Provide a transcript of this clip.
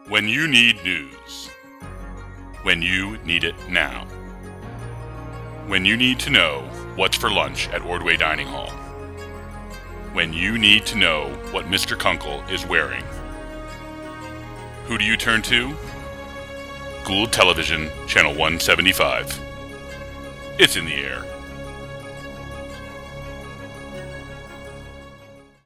When you need news. When you need it now. When you need to know what's for lunch at Ordway Dining Hall. When you need to know what Mr. Kunkel is wearing. Who do you turn to? Gould Television, Channel 175. It's in the air.